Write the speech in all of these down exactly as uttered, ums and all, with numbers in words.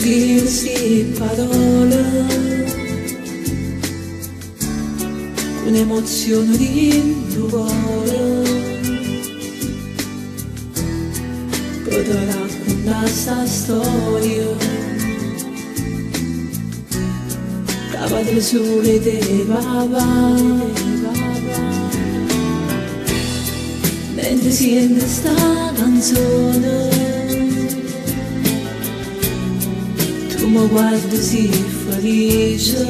così queste parole, un'emozione di cuore, potrò raccontare sta storia, cava del sole de papà, mentre sente sta canzone. Tu mi guardi sì felice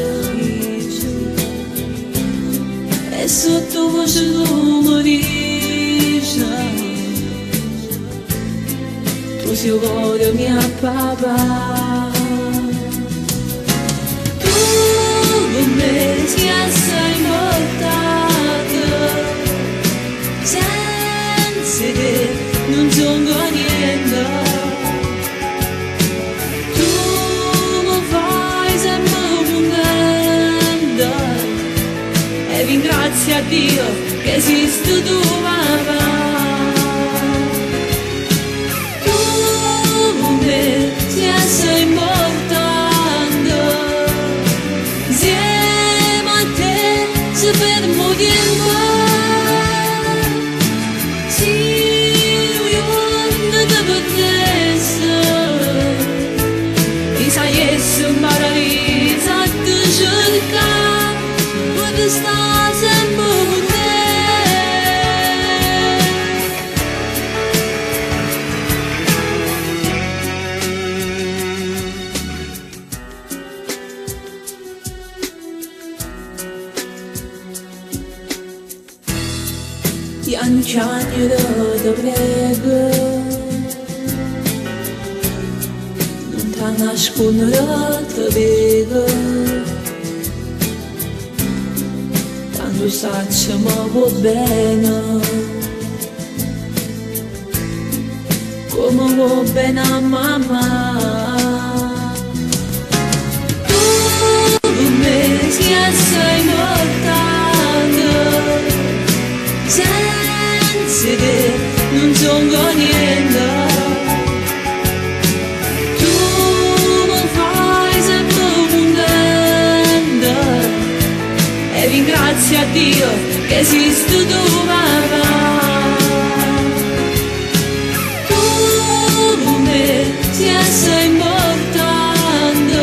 e sotto voce tu mi dici tu sei il cuore mio papà. Tu con me sei assai importante, senza te non sono niente. Ringrazio a Dio che esiste tu papà. Tu con me sei assai importante, insieme a te si fermo tempo. Se io non ti potessi, ti sai essere un paradiso a te cercare, dove sta sempre con te. Piangiamo da prego, non ti nascondere te vedo, quando saccio mi va bene, come va bene a mamma. Tu con me sei assai importante, senza te non sono niente. Tu mi fai sempre contenta e ringrazio a Dio che esiste tu papà. Tu con me sei assai importante,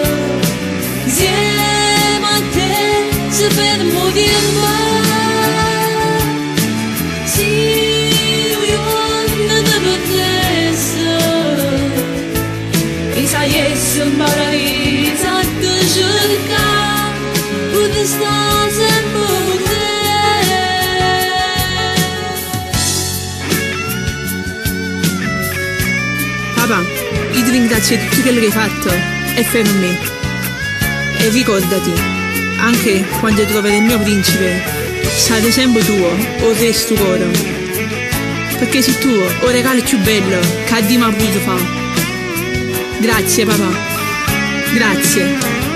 insieme a te si fermo tempo. Se io non ti potessi, ti sai essere un paradiso a te cercare, dove sta sempre con te. Papà, io ti ringrazio di tutto quello che hai fatto e fai per me. E ricordati, anche quando troverai il mio principe, sarà sempre tuo, o resto cuore. Perché sei tuo, il regalo più bello che Dio mi ha voluto fare. Grazie papà, grazie.